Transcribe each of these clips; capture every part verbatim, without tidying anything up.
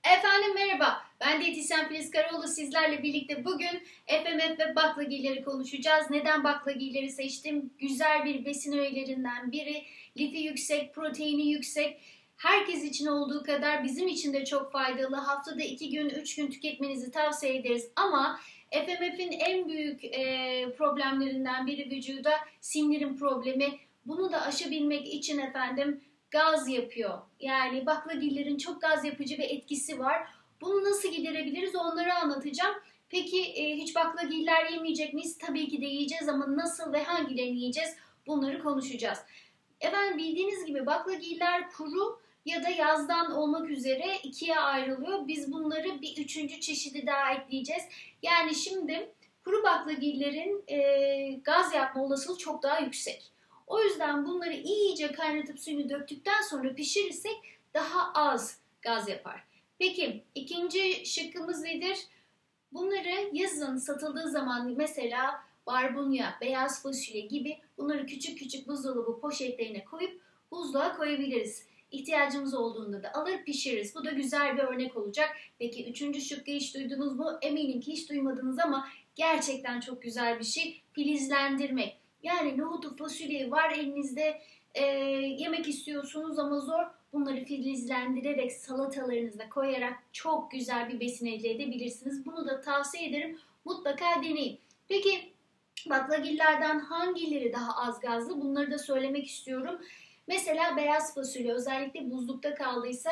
Efendim merhaba, ben diyetisyen Filiz Karaoğlu. Sizlerle birlikte bugün F M F ve baklagilleri konuşacağız. Neden baklagilleri seçtim? Güzel bir besin öğelerinden biri. Lifi yüksek, proteini yüksek. Herkes için olduğu kadar bizim için de çok faydalı. Haftada iki gün, üç gün tüketmenizi tavsiye ederiz. Ama F M F'in en büyük e, problemlerinden biri vücuda sindirim problemi. Bunu da aşabilmek için efendim gaz yapıyor. Yani baklagillerin çok gaz yapıcı bir etkisi var. Bunu nasıl giderebiliriz onları anlatacağım. Peki e, hiç baklagiller yemeyecek miyiz? Tabii ki de yiyeceğiz ama nasıl ve hangilerini yiyeceğiz? Bunları konuşacağız. Efendim bildiğiniz gibi baklagiller kuru ya da yazdan olmak üzere ikiye ayrılıyor. Biz bunları bir üçüncü çeşidi daha ekleyeceğiz. Yani şimdi kuru baklagillerin e, gaz yapma olasılığı çok daha yüksek. O yüzden bunları iyice kaynatıp suyunu döktükten sonra pişirirsek daha az gaz yapar. Peki ikinci şıkkımız nedir? Bunları yazın satıldığı zaman mesela barbunya, beyaz fasulye gibi bunları küçük küçük buzdolabı poşetlerine koyup buzluğa koyabiliriz. İhtiyacımız olduğunda da alır pişiririz. Bu da güzel bir örnek olacak. Peki üçüncü şıkkı hiç duydunuz mu? Eminim ki hiç duymadınız ama gerçekten çok güzel bir şey. Filizlendirmek. Yani nohutu, fasulyeyi var elinizde, e, yemek istiyorsunuz ama zor. Bunları filizlendirerek salatalarınıza koyarak çok güzel bir besin elde edebilirsiniz. Bunu da tavsiye ederim. Mutlaka deneyin. Peki baklagillerden hangileri daha az gazlı? Bunları da söylemek istiyorum. Mesela beyaz fasulye özellikle buzlukta kaldıysa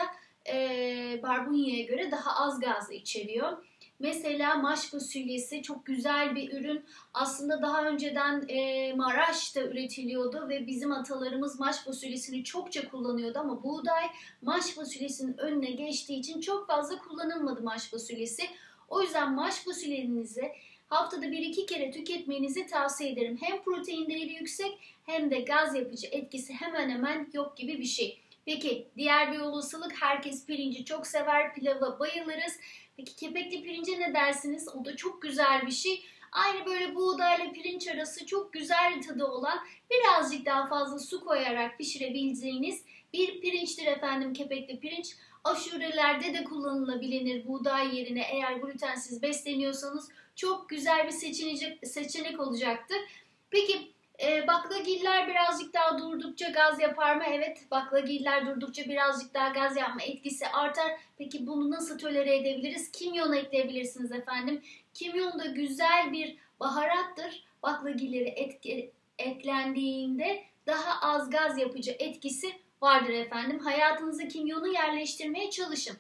e, barbunya'ya göre daha az gazlı içeriyor. Mesela maş fasulyesi çok güzel bir ürün. Aslında daha önceden e, Maraş'ta üretiliyordu ve bizim atalarımız maş fasulyesini çokça kullanıyordu ama buğday maş fasulyesinin önüne geçtiği için çok fazla kullanılmadı maş fasulyesi. O yüzden maş fasulyenizi haftada bir iki kere tüketmenizi tavsiye ederim. Hem protein değeri yüksek hem de gaz yapıcı etkisi hemen hemen yok gibi bir şey. Peki diğer bir olasılık, herkes pirinci çok sever, pilava bayılırız. Peki kepekli pirince ne dersiniz? O da çok güzel bir şey. Aynı böyle buğdayla pirinç arası çok güzel bir tadı olan, birazcık daha fazla su koyarak pişirebileceğiniz bir pirinçtir efendim kepekli pirinç. Aşurelerde de kullanılabilir buğday yerine, eğer glutensiz besleniyorsanız çok güzel bir seçenek, seçenek olacaktır. Peki e, baklagiller birazcık daha durdukça gaz yapar mı? Evet, baklagiller durdukça birazcık daha gaz yapma etkisi artar. Peki bunu nasıl tolere edebiliriz? Kimyon ekleyebilirsiniz efendim. Kimyon da güzel bir baharattır. Baklagilleri etki, eklendiğinde daha az gaz yapıcı etkisi vardır efendim. Hayatınıza kimyonu yerleştirmeye çalışın.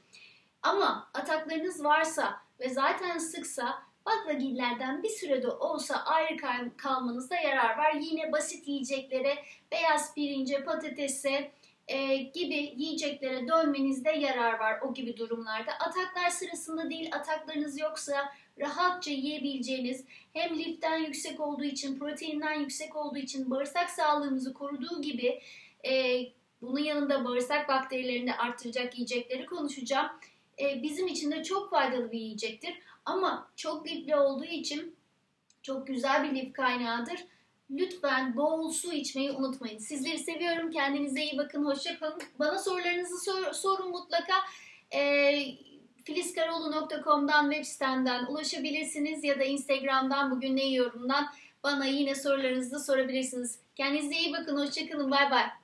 Ama ataklarınız varsa ve zaten sıksa baklagillerden bir sürede olsa ayrı kalmanızda yarar var. Yine basit yiyeceklere, beyaz pirince, patatese e, gibi yiyeceklere dönmenizde yarar var o gibi durumlarda. Ataklar sırasında değil, ataklarınız yoksa rahatça yiyebileceğiniz, hem liften yüksek olduğu için, proteinden yüksek olduğu için bağırsak sağlığımızı koruduğu gibi e, bunun yanında bağırsak bakterilerini de arttıracak yiyecekleri konuşacağım. E, bizim için de çok faydalı bir yiyecektir. Ama çok lifli olduğu için çok güzel bir lif kaynağıdır. Lütfen bol su içmeyi unutmayın. Sizleri seviyorum. Kendinize iyi bakın. Hoşça kalın. Bana sorularınızı sor, sorun mutlaka. E, filiz karaoğlu nokta com'dan, web sitemden ulaşabilirsiniz ya da Instagram'dan, bugün ne yiyorumdan bana yine sorularınızı sorabilirsiniz. Kendinize iyi bakın. Hoşça kalın. Bay bay.